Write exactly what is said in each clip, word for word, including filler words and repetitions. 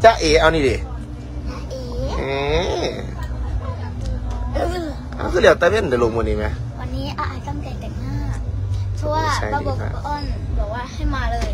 จ้าเอเอานี่ดิเออเอาคือเดี๋ยวตะเวนเดี๋ยวลงวันนี้ไหมวันนี้อาตั้งใจแต่งหน้าเพราะว่าป้าบอกกับอ้อนบอกว่าให้มาเลย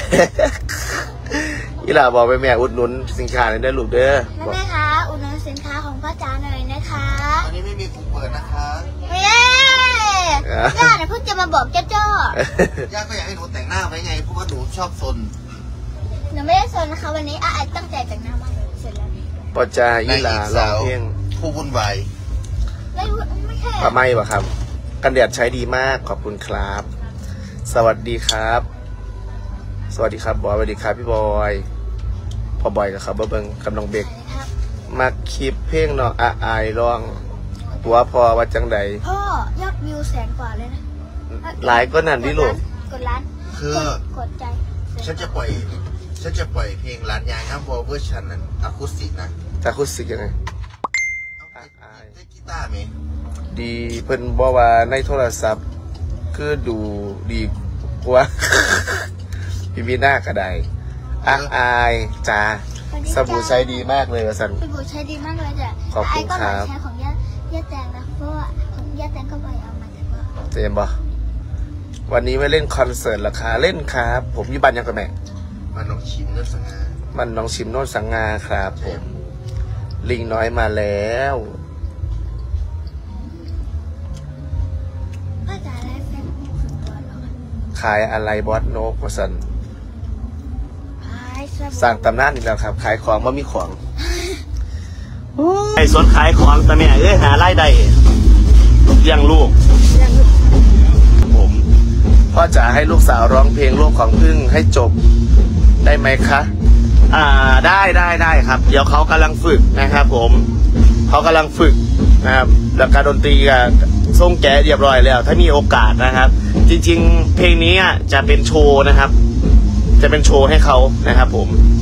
อีหล่าบอกไปแม่อุดหนุนสินค้าในได้ลูกเด้อแม่คะอุดหนุนสินค้าของพ่อจ๋าหน่อยนะคะอันนี้ไม่มีถูกเปิดนะคะเย้ย่าเนี่ยเพิ่งจะมาบอกเจ้าจ้ย่าก็อยากให้หนูแต่งหน้าไว้ไงเพราะว่าหนูชอบซนหนูไม่ได้ซนนะคะวันนี้อาตั้งใจแต่งหน้ามากเลยเสร็จแล้วปอจาอีหล่าลองเพลงผู้วุ่นวายไม่ไม่ใช่ปะไม่ปะครับกันแดดใช้ดีมากขอบคุณครับสวัสดีครับสวัสดีครับบอยสวัสดีครับพี่บอยพอบอยกับครับเบิ้งกำลังเบกมาคลิปเพลงเนาะอาอายร้องตัวพอว่าจังใดพ่อยอดวิวแสนกว่าเลยนะหลายก็นั่นดิลูกกดล้านคือกดใจฉันจะปล่อยฉันจะปล่อยเพลงร้านยางครับวอลเวอร์ชันนั้นอะคูสติกนะอะคูสติกยังไงได้กีตาร์ไหมดีเพิ่นบอกว่าในโทรศัพท์คือดูดีกว่าพี่วีน่าก็ได้อาอายจ้าสบู่ใช้ดีมากเลยสันสบู่ใช้ดีมากเลยจ้ะขอบคุณครับใช้ของย่าย่าแตงนะเพราะว่าของย่าแตงก็ไปเอามาจากว่าเจมบอวันนี้ไม่เล่นคอนเสิร์ตราคาเล่นครับผมอยู่บ้านยังกับแม่มันน้องชิมโนนสังงามันน้องชิมโนนสังงาครับผมลิงน้อยมาแล้วพ่อจ๋าได้เฟซบุ๊กส่วนตัวหรอขายอะไรบอสโนกวสันสร้างตำนานอีกแล้วครับขายของว่ามีของไอ้สวนขายของแต่แม่เอ้ยหารายได้เลี้ยงลูกผมพ่อจะให้ลูกสาวร้องเพลงโลกของพึ่งให้จบได้ไหมคะอ่าได้ได้ได้ครับเดี๋ยวเขากำลังฝึกนะครับผมเขากำลังฝึกนะครับแล้วการดนตรีกับส่งแกะเรียบร้อยแล้วถ้ามีโอกาสนะครับจริงๆเพลงนี้จะเป็นโชว์นะครับจะเป็นโชว์ให้เขานะครับผม